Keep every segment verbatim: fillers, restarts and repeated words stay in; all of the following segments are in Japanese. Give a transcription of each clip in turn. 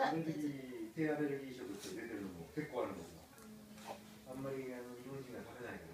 アレルギー、低アレルギー食って出てるのも結構あるんですよ。あんまりあの日本人が食べないから。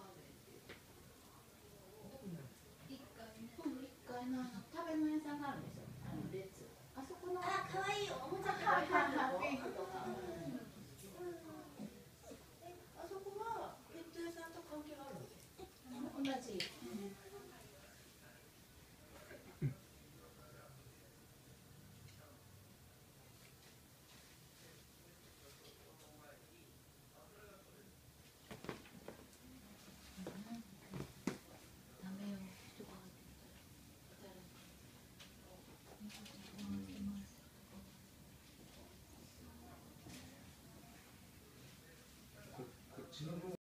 食べ物屋さんがあるんです。